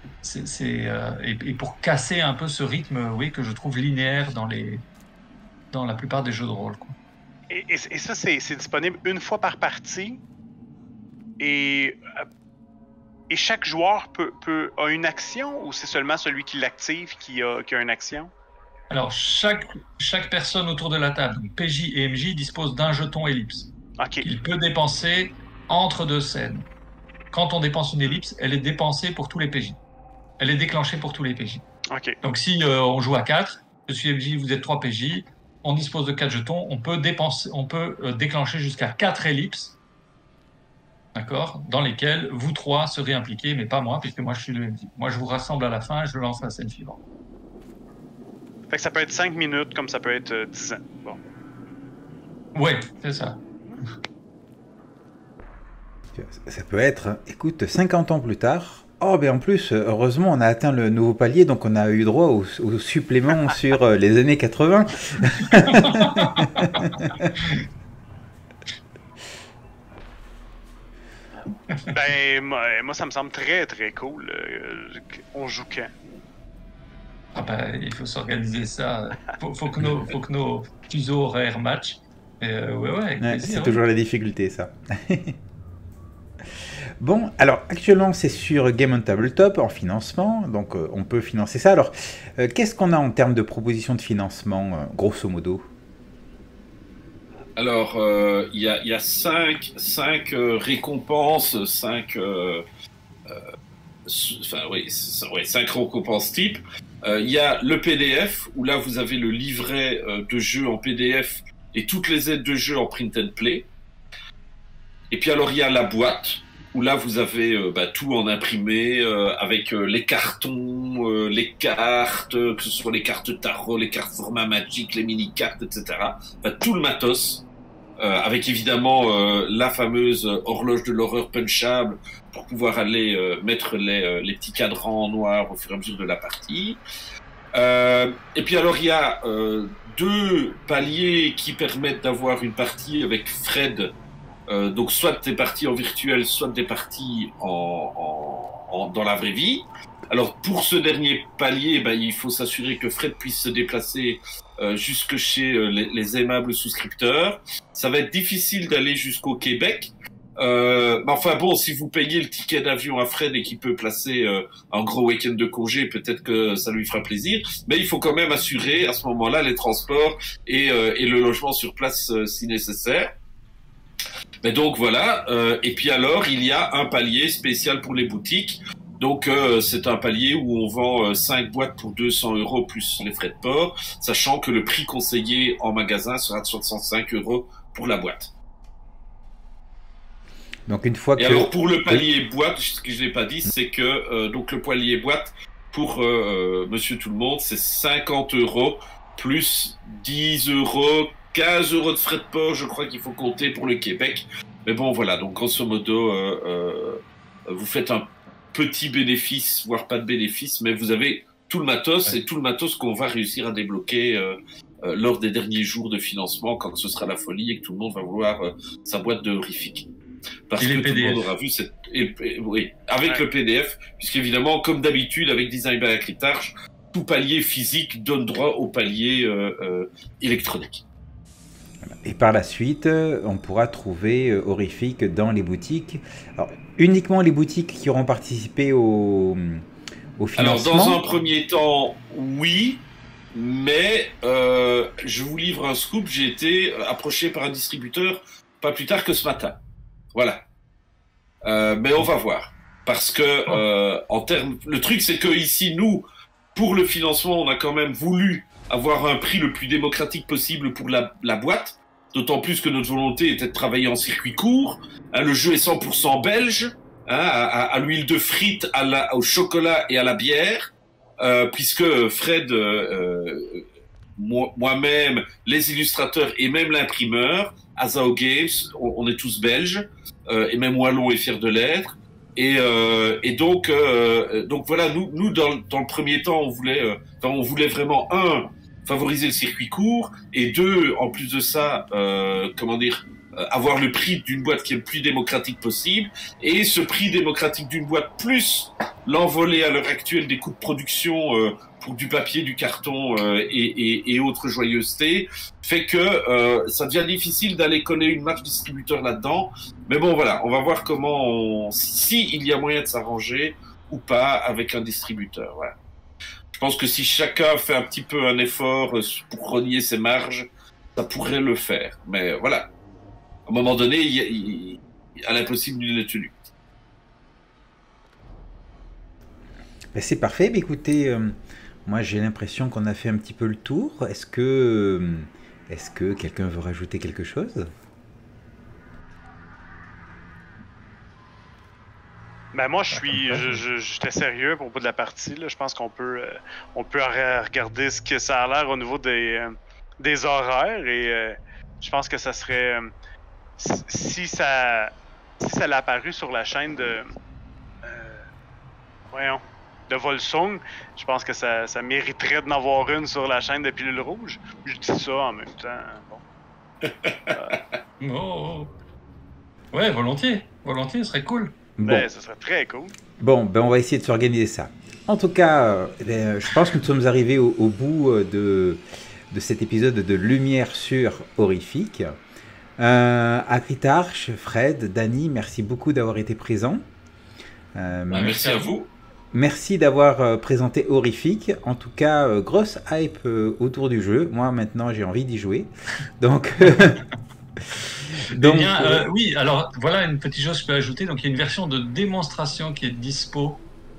Et pour casser un peu ce rythme, oui, que je trouve linéaire dans la plupart des jeux de rôle, quoi. Et ça, c'est disponible une fois par partie. Et chaque joueur a une action, ou c'est seulement celui qui l'active qui a une action? Alors, chaque personne autour de la table, donc PJ et MJ, dispose d'un jeton ellipse. Okay. Il peut dépenser entre deux scènes. Quand on dépense une ellipse, elle est dépensée pour tous les PJ. Elle est déclenchée pour tous les PJ. Okay. Donc si on joue à 4, je suis MJ, vous êtes 3 PJ, on dispose de 4 jetons, on peut déclencher jusqu'à 4 ellipses, d'accord, dans lesquelles vous 3 serez impliqués, mais pas moi, puisque moi je suis le MJ. Moi je vous rassemble à la fin et je lance la scène suivante. Fait que ça peut être 5 minutes comme ça peut être 10 ans. Bon. Ouais, c'est ça. Ça peut être, écoute, 50 ans plus tard. Oh, ben en plus, heureusement, on a atteint le nouveau palier, donc on a eu droit au supplément sur les années 80. Ben, moi, ça me semble très, très cool. On joue quand? Ah ben, il faut s'organiser ça. Faut que nos fuseaux horaires matchent. Ouais, c'est toujours la difficulté, ça. Bon, alors actuellement c'est sur Game on Tabletop en financement, donc on peut financer ça. Alors, qu'est-ce qu'on a en termes de propositions de financement, grosso modo? Alors, il y a 5 récompenses, 5 récompenses type. Il y a le PDF, où là vous avez le livret de jeu en PDF et toutes les aides de jeu en print and play. Et puis alors il y a la boîte, où là vous avez tout en imprimé, avec les cartons, les cartes, que ce soit les cartes tarot, les cartes format Magic, les mini-cartes, etc. Enfin, tout le matos, avec évidemment la fameuse horloge de l'horreur punchable pour pouvoir aller mettre les petits cadrans en noir au fur et à mesure de la partie. Et puis alors il y a 2 paliers qui permettent d'avoir une partie avec Fred. Donc soit des parties en virtuel, soit des parties dans la vraie vie. Alors pour ce dernier palier, il faut s'assurer que Fred puisse se déplacer jusque chez les aimables souscripteurs. Ça va être difficile d'aller jusqu'au Québec. Mais enfin bon, si vous payez le ticket d'avion à Fred et qu'il peut placer un gros week-end de congé, peut-être que ça lui fera plaisir. Mais il faut quand même assurer à ce moment-là les transports et le logement sur place si nécessaire. Mais donc voilà, et puis alors il y a un palier spécial pour les boutiques. Donc c'est un palier où on vend 5 boîtes pour 200 € plus les frais de port, sachant que le prix conseillé en magasin sera de 65 € pour la boîte. Donc une fois que... Et alors pour le palier boîte, ce que je n'ai pas dit, c'est que donc le palier boîte pour Monsieur Tout le Monde, c'est 50 € plus 10 €, 15 € de frais de port, je crois qu'il faut compter pour le Québec. Mais bon, voilà. Donc, grosso modo, vous faites un petit bénéfice, voire pas de bénéfice, mais vous avez tout le matos et tout le matos qu'on va réussir à débloquer lors des derniers jours de financement, quand ce sera la folie et que tout le monde va vouloir sa boîte de horrifique. Parce que tout le monde aura vu cette... oui, avec le PDF, puisqu'évidemment, comme d'habitude, avec Design by Acritarch, tout palier physique donne droit au palier électronique. Et par la suite, on pourra trouver Horrifique dans les boutiques. Alors, uniquement les boutiques qui auront participé au financement. Alors, dans un premier temps, oui, mais je vous livre un scoop, j'ai été approché par un distributeur pas plus tard que ce matin. Voilà. Mais on va voir. Parce que, en termes, le truc, c'est que ici, nous, pour le financement, on a quand même voulu avoir un prix le plus démocratique possible pour la boîte. D'autant plus que notre volonté était de travailler en circuit court. Hein, le jeu est 100% belge, hein, à l'huile de frites, au chocolat et à la bière. Puisque Fred, moi-même, les illustrateurs et même l'imprimeur, Azao Games, on est tous belges, et même Wallon est fier de l'être. Et donc voilà, nous dans le premier temps, on voulait vraiment favoriser le circuit court, et deux, en plus de ça, avoir le prix d'une boîte qui est le plus démocratique possible, et ce prix démocratique d'une boîte plus l'envolée à l'heure actuelle des coûts de production pour du papier, du carton et autres joyeusetés, fait que ça devient difficile d'aller coller une marge distributeur là-dedans. Mais bon, voilà, on va voir si il y a moyen de s'arranger ou pas avec un distributeur. Voilà. Je pense que si chacun fait un petit peu un effort pour renier ses marges, ça pourrait le faire. Mais voilà, à un moment donné, à l'impossible, nul n'est tenu. Ben c'est parfait. Mais écoutez, moi j'ai l'impression qu'on a fait un petit peu le tour. Est-ce que quelqu'un veut rajouter quelque chose? Ben moi, j'étais sérieux pour le bout de la partie. Là. Je pense qu'on peut regarder ce que ça a l'air au niveau des horaires, et je pense que ça serait si ça l'a apparu sur la chaîne de Volsung, je pense que ça mériterait d'en avoir une sur la chaîne de Pilule Rouge. Je dis ça en même temps. Bon. Ouais, volontiers, ce serait cool. Ben, ça serait très cool. Bon, ben on va essayer de s'organiser ça. En tout cas, je pense que nous sommes arrivés au bout de cet épisode de Lumière sur Horrifique. Acritarch, Fred, Dany, merci beaucoup d'avoir été présents. Merci à vous. Merci d'avoir présenté Horrifique. En tout cas, grosse hype autour du jeu. Moi, maintenant, j'ai envie d'y jouer. Donc... oui, alors voilà une petite chose que je peux ajouter. Donc il y a une version de démonstration qui est dispo.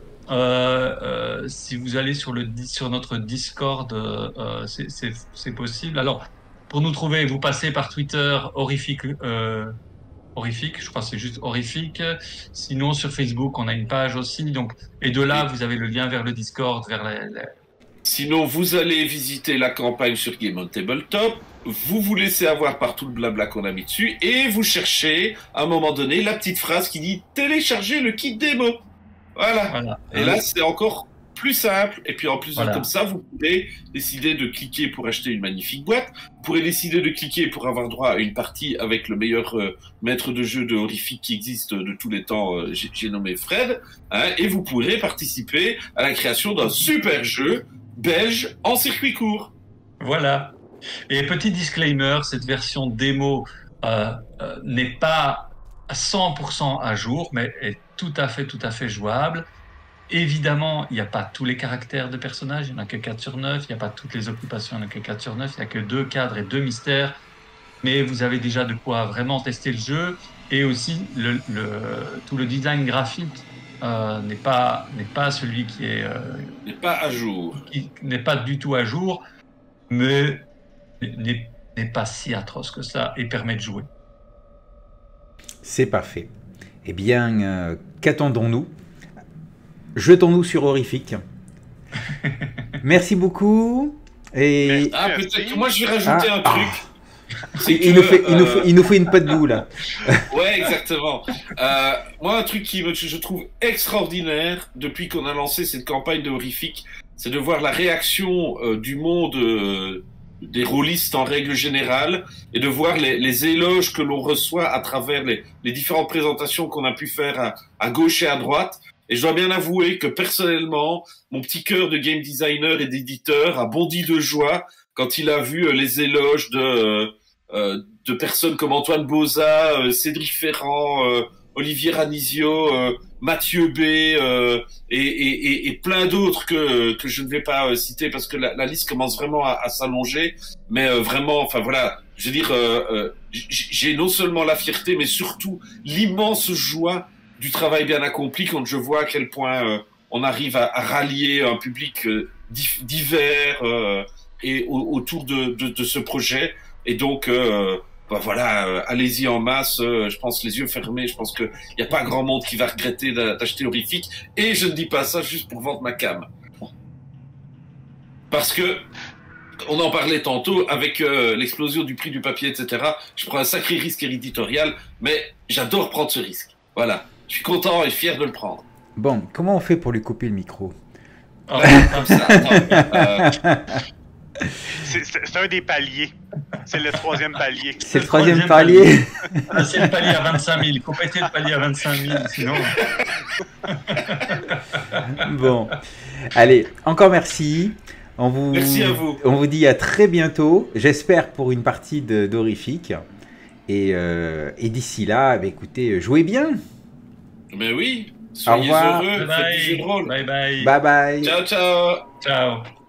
Si vous allez sur notre Discord, c'est possible. Alors pour nous trouver, vous passez par Twitter Horrifique. Je crois que c'est juste Horrifique. Sinon sur Facebook, on a une page aussi. Donc et de là, vous avez le lien vers le Discord, vers Sinon, vous allez visiter la campagne sur Game on Tabletop, vous vous laissez avoir par tout le blabla qu'on a mis dessus, et vous cherchez, à un moment donné, la petite phrase qui dit « Téléchargez le kit démo ». Voilà. Et là, c'est encore plus simple. Et puis en plus, comme ça, vous pouvez décider de cliquer pour acheter une magnifique boîte. Vous pourrez décider de cliquer pour avoir droit à une partie avec le meilleur maître de jeu de Horrifique qui existe de tous les temps, j'ai nommé Fred. Hein, et vous pourrez participer à la création d'un super jeu belge en circuit court. Voilà. Et petit disclaimer, cette version démo n'est pas à 100% à jour, mais est tout à fait jouable. Évidemment, il n'y a pas tous les caractères de personnages, il n'y en a que 4 sur 9, il n'y a pas toutes les occupations, il n'y en a que 4 sur 9, il n'y a que 2 cadres et 2 mystères. Mais vous avez déjà de quoi vraiment tester le jeu. Et aussi, tout le design graphique n'est pas celui qui est... n'est pas à jour. Qui n'est pas du tout à jour, mais n'est pas si atroce que ça et permet de jouer. C'est parfait. Eh bien, qu'attendons-nous? Jetons-nous sur Horrifique. Merci beaucoup. Et... peut-être que moi je vais rajouter un truc. C'est que, Il nous fait une patte boue là. Ouais, exactement. Moi, un truc je trouve extraordinaire depuis qu'on a lancé cette campagne de Horrifique, c'est de voir la réaction du monde des rôlistes en règle générale et de voir les éloges que l'on reçoit à travers les différentes présentations qu'on a pu faire à gauche et à droite. Et je dois bien avouer que personnellement, mon petit cœur de game designer et d'éditeur a bondi de joie quand il a vu les éloges de personnes comme Antoine Boza, Cédric Ferrand, Olivier Ranizio, Mathieu B et plein d'autres que je ne vais pas citer parce que la liste commence vraiment à s'allonger. Mais vraiment, enfin voilà, je veux dire, j'ai non seulement la fierté, mais surtout l'immense joie du travail bien accompli quand je vois à quel point on arrive à rallier un public divers et autour de ce projet. Et donc, voilà, allez-y en masse. Je pense les yeux fermés. Je pense qu'il n'y a pas grand monde qui va regretter d'acheter Horrifique. Et je ne dis pas ça juste pour vendre ma cam. Parce que, on en parlait tantôt, avec l'explosion du prix du papier, etc., je prends un sacré risque éditorial, mais j'adore prendre ce risque. Voilà. Je suis content et fier de le prendre. Bon, comment on fait pour lui couper le micro? Comme ça, attends, c'est un des paliers. C'est le troisième palier. C'est le troisième palier. C'est le palier à 25 000. Complétez le palier à 25 000, sinon... Bon, allez, encore merci. Merci à vous. On vous dit à très bientôt. J'espère pour une partie d'Horrifique. Et d'ici là, bah, écoutez, jouez bien. Mais oui, soyez heureux, faites du jeu de rôle. Bye bye. Bye bye. Ciao, ciao. Ciao.